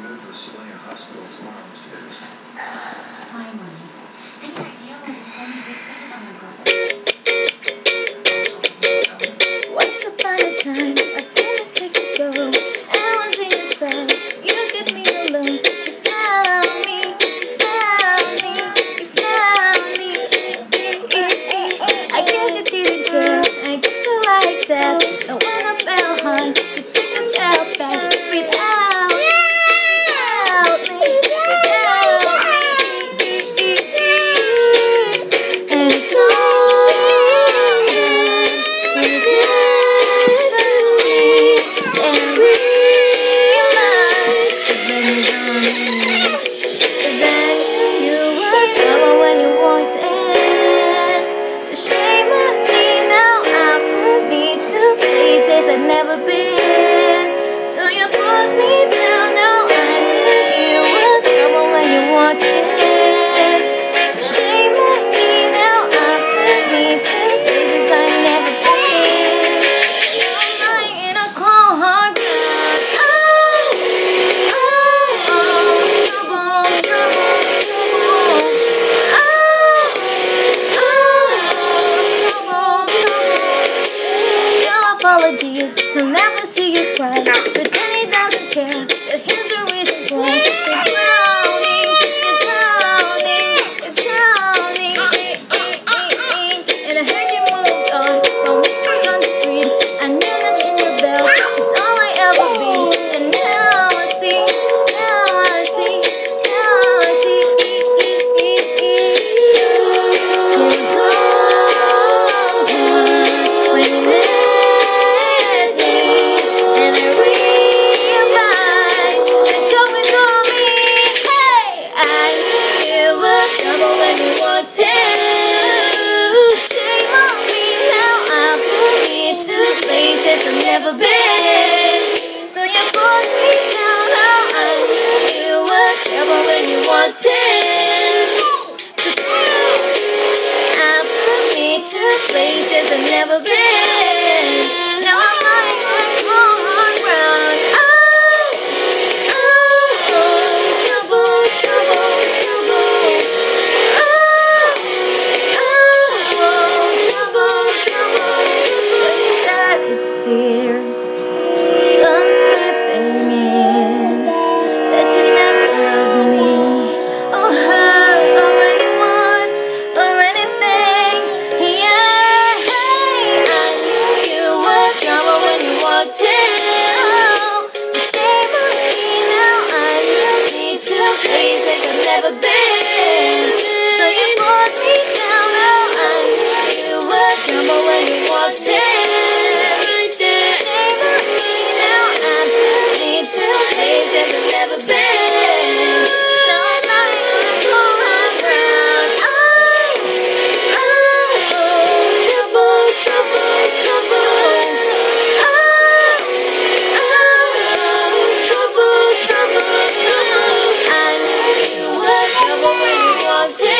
moved to a civilian hospital tomorrow, Mr. Davis. Finally. Any idea where this one fixated on my brother? Once upon a time, a few mistakes ago, I was in your sights. You did me alone. You found me. You found me. You found me. I guess you didn't care. I guess I like that. And when I fell hard, you took a step back without me. And it's long and it's nice to me. And I realize that you were trouble when you walked in. So shame on me now. I'm for me to places I've never been. So you put me down now. I knew you were trouble when you walked in. Shame on me now. I'm for me to places I've never been. You're lying in a cold hard ground. Trouble, trouble, trouble. Trouble, trouble. Your apologies, he'll never see you cry. But then he doesn't care. But here's the reason why. You're drowning, you're drowning, you're drowning. And I heard you moved on from whispers on the street. I knew that in your bell is all I ever be. And now I see, now I see, now I see. It was long when you met me, and I realized that joke was on me. Hey, I knew you were trouble when you walked in. Shame on me now. I'm put me to places I've never been. So you put me down now. I knew you were trouble when you walked in. I put me to places I've never been. Now I'm lying on cold hard ground. Trouble, trouble, trouble. Trouble, trouble. When you start is fear comes creeping in, that you never love me, or her, or anyone, or anything. Yeah, I knew you were trouble when you walked in. Shame on me now. I knew me to places I've never been. So you put me down now. I knew you were trouble when you walked in. Shame on me now. I put me to places I've never been. Now I'm lying on cold hard ground. Trouble, trouble, trouble. Trouble, trouble, trouble. I knew you were trouble when you walked in.